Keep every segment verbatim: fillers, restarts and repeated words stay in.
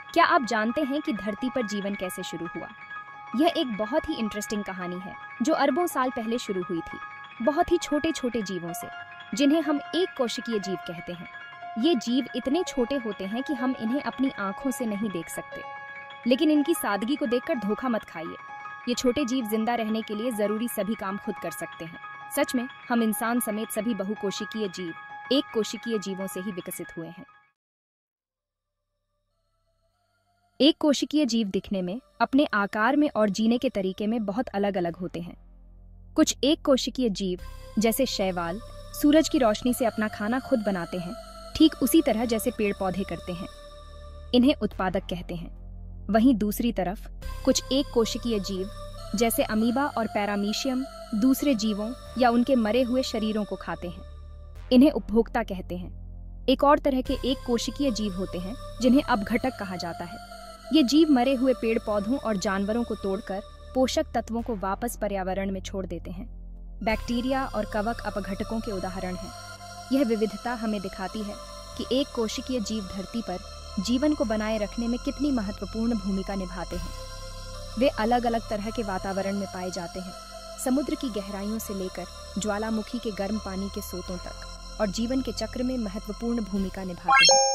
क्या आप जानते हैं कि धरती पर जीवन कैसे शुरू हुआ? यह एक बहुत ही इंटरेस्टिंग कहानी है जो अरबों साल पहले शुरू हुई थी, बहुत ही छोटे छोटे जीवों से, जिन्हें हम एक कोशिकीय जीव कहते हैं। ये जीव इतने छोटे होते हैं कि हम इन्हें अपनी आंखों से नहीं देख सकते, लेकिन इनकी सादगी को देखकर धोखा मत खाइए। ये छोटे जीव जिंदा रहने के लिए जरूरी सभी काम खुद कर सकते हैं। सच में हम इंसान समेत सभी बहुकोशिकीय जीव एक कोशिकीय जीवों से ही विकसित हुए हैं। एक कोशिकीय जीव दिखने में, अपने आकार में और जीने के तरीके में बहुत अलग अलग होते हैं। कुछ एक कोशिकीय जीव जैसे शैवाल सूरज की रोशनी से अपना खाना खुद बनाते हैं, ठीक उसी तरह जैसे पेड़ पौधे करते हैं। इन्हें उत्पादक कहते हैं। वहीं दूसरी तरफ कुछ एक कोशिकीय जीव जैसे अमीबा और पैरामीशियम दूसरे जीवों या उनके मरे हुए शरीरों को खाते हैं। इन्हें उपभोक्ता कहते हैं। एक और तरह के एक कोशिकीय जीव होते हैं जिन्हें अपघटक कहा जाता है। ये जीव मरे हुए पेड़ पौधों और जानवरों को तोड़कर पोषक तत्वों को वापस पर्यावरण में छोड़ देते हैं। बैक्टीरिया और कवक अपघटकों के उदाहरण हैं। यह विविधता हमें दिखाती है कि एक कोशिकीय जीव धरती पर जीवन को बनाए रखने में कितनी महत्वपूर्ण भूमिका निभाते हैं। वे अलग अलग तरह के वातावरण में पाए जाते हैं, समुद्र की गहराइयों से लेकर ज्वालामुखी के गर्म पानी के सोतों तक, और जीवन के चक्र में महत्वपूर्ण भूमिका निभाते हैं।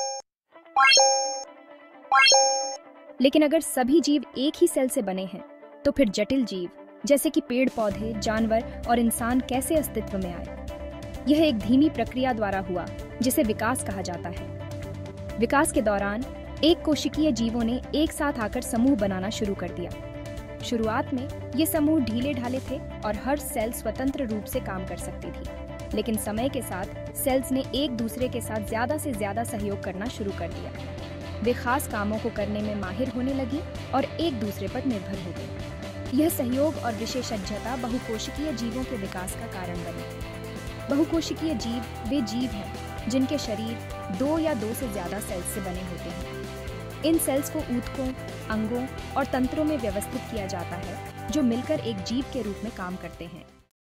लेकिन अगर सभी जीव एक ही सेल से बने हैं, तो फिर जटिल जीव जैसे कि पेड़ पौधे, जानवर और इंसान कैसे अस्तित्व में आए? यह एक धीमी प्रक्रिया द्वारा हुआ जिसे विकास कहा जाता है। विकास के दौरान एक कोशिकीय जीवों ने एक साथ आकर समूह बनाना शुरू कर दिया। शुरुआत में ये समूह ढीले ढाले थे और हर सेल स्वतंत्र रूप से काम कर सकती थी, लेकिन समय के साथ सेल्स ने एक दूसरे के साथ ज्यादा से ज्यादा सहयोग करना शुरू कर दिया। वे खास कामों को करने में माहिर होने लगी और एक दूसरे पर निर्भर हो गई। यह सहयोग और विशेषज्ञता बहुकोशिकीय जीवों के विकास का कारण बनी। बहुकोशिकीय जीव वे जीव हैं जिनके शरीर दो या दो से ज्यादा सेल्स से बने होते हैं। इन सेल्स को ऊतकों, अंगों और तंत्रों में व्यवस्थित किया जाता है जो मिलकर एक जीव के रूप में काम करते हैं।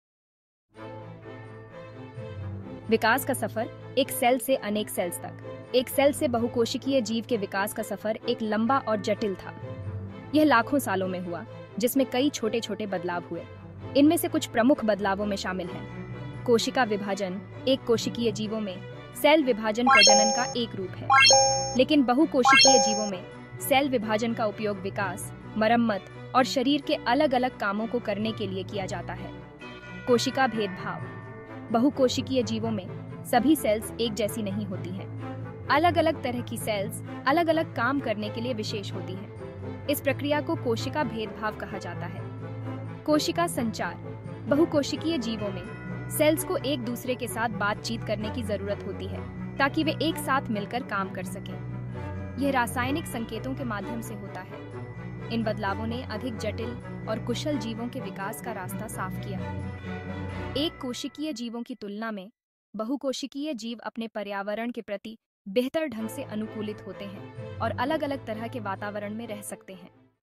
विकास का सफर एक सेल से अनेक सेल्स तक, एक सेल से बहुकोशिकीय जीव के विकास का सफर एक लंबा और जटिल था। यह लाखों सालों में हुआ, जिसमें कई छोटे छोटे बदलाव हुए। इनमें से कुछ प्रमुख बदलावों में शामिल हैं। कोशिका विभाजन एक कोशिकीय जीवों में सेल विभाजन प्रजनन का एक रूप है, लेकिन बहुकोशिकीय जीवों में सेल विभाजन का उपयोग विकास, मरम्मत और शरीर के अलग अलग कामों को करने के लिए किया जाता है। कोशिका भेदभाव बहुकोशिकीय जीवों में सभी सेल्स एक जैसी नहीं होती हैं। अलग अलग तरह की सेल्स अलग अलग काम करने के लिए विशेष होती हैं। इस प्रक्रिया को कोशिका भेदभाव कहा जाता है। कोशिका संचार बहुकोशिकीय जीवों में सेल्स को एक दूसरे के साथ बातचीत करने की जरूरत होती है ताकि वे एक साथ मिलकर काम कर सकें। यह रासायनिक संकेतों के माध्यम से होता है। इन बदलावों ने अधिक जटिल और कुशल जीवों के विकास का रास्ता साफ किया। एक कोशिकीय जीवों की तुलना में बहुकोशिकीय जीव अपने पर्यावरण के प्रति बेहतर ढंग से अनुकूलित होते हैं और अलग अलग तरह के वातावरण में रह सकते हैं।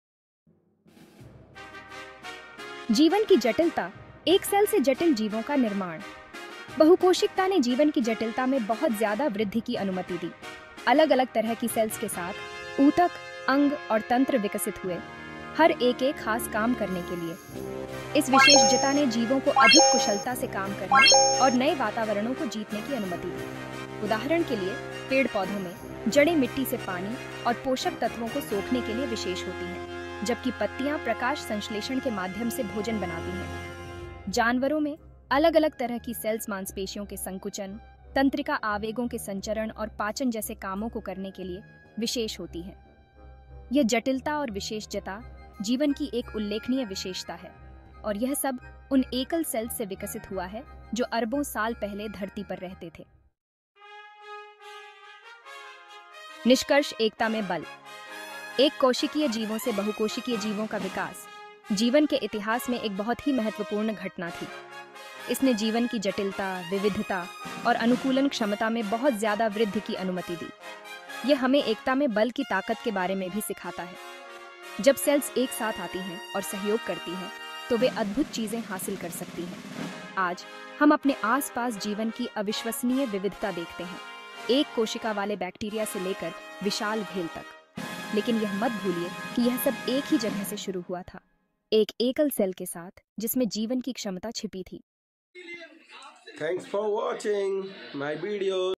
जीवन की जटिलता एक सेल से जटिल जीवों का निर्माण। बहुकोशिकता ने जीवन की जटिलता में बहुत ज्यादा वृद्धि की अनुमति दी। अलग अलग तरह की सेल्स के साथ ऊतक, अंग और तंत्र विकसित हुए, हर एक एक खास काम करने के लिए। इस विशेषज्ञता ने जीवों को अधिक कुशलता से काम करने और नए वातावरणों को जीतने की अनुमति दी। उदाहरण के लिए पेड़ पौधों में जड़ें मिट्टी से पानी और पोषक तत्वों को सोखने के लिए विशेष होती हैं, जबकि पत्तियां प्रकाश संश्लेषण के माध्यम से भोजन बनाती हैं। जानवरों में अलग अलग तरह की सेल्स मांसपेशियों के संकुचन, तंत्रिका आवेगों के संचरण और पाचन जैसे कामों को करने के लिए विशेष होती है। यह जटिलता और विशेषज्ञता जीवन की एक उल्लेखनीय विशेषता है, और यह सब उन एकल सेल्स से विकसित हुआ है जो अरबों साल पहले धरती पर रहते थे। निष्कर्ष एकता में बल। एक कोशिकीय जीवों से बहुकोशिकीय जीवों का विकास जीवन के इतिहास में एक बहुत ही महत्वपूर्ण घटना थी। इसने जीवन की जटिलता, विविधता और अनुकूलन क्षमता में बहुत ज्यादा वृद्धि की अनुमति दी। यह हमें एकता में बल की ताकत के बारे में भी सिखाता है। जब सेल्स एक साथ आती हैं और सहयोग करती हैं, तो वे अद्भुत चीजें हासिल कर सकती हैं। आज हम अपने आसपास जीवन की अविश्वसनीय विविधता देखते हैं, एक कोशिका वाले बैक्टीरिया से लेकर विशाल भेल तक। लेकिन यह मत भूलिए कि यह सब एक ही जगह से शुरू हुआ था, एक एकल सेल के साथ जिसमें जीवन की क्षमता छिपी थी। Thanks for watching my video.